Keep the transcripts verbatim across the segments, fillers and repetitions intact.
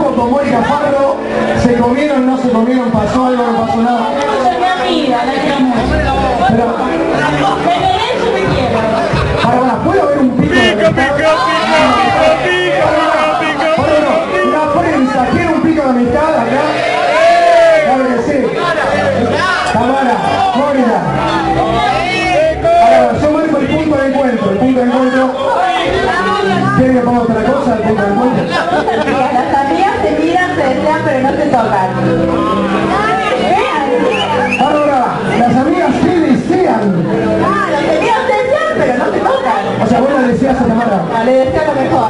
estuvo con Mónica Farro, se comieron, no se comieron, pasó algo, no pasó nada. Es mi amiga, la quiero mucho. Pero, Me merece, me quiero. para, para, ¿puedo ver un pico de amistad? Bueno, no, la prensa, ¿quiere un pico de amistad acá? Claro que sí. Tamara, Mónica. Ahora, yo marco el punto de encuentro, el punto de encuentro. ¿Quieren que ponga otra cosa al punto de encuentro? Las amigas se miran, se desean, pero no se tocan. Ahora, las amigas sí desean. Ah, los amigos se desean, pero no se tocan. O sea, vos la deseas a Tamara. No, le deseo lo mejor.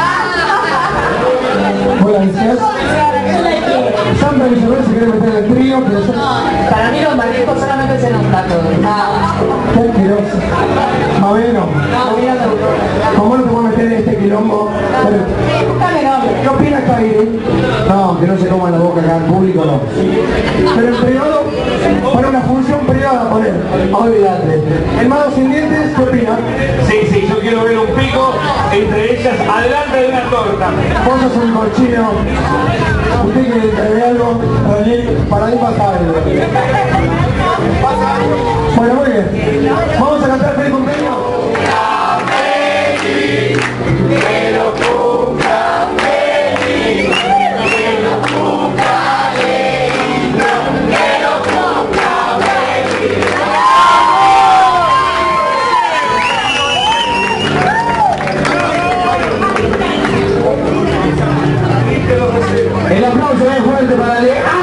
¿Vos la deseas? Yo la quiero. Sandra Villarreal se quiere meter en el trío, que eso... Para mí los malditos solamente se nota todo. Qué asqueroso. Mabeno, ¿cómo no te voy a meter en este quilombo? Dame nombre. ¿Qué opinas, Kairi? No, que no se coma la boca acá en público, no. Pero en privado, para una función privada, poner. Olvídate. Hermanos sin dientes, ¿qué opinas? Sí, sí, yo quiero ver un pico entre ellas adelante de una torta. Vos sos un cochino. Usted que trae algo, para mí pasa algo. Bueno, muy bien. Vamos a cantar feliz cumpleaños. Que lo cumpla feliz, que lo cumpla lindo, que lo cumpla feliz. El aplauso es fuerte para Ale.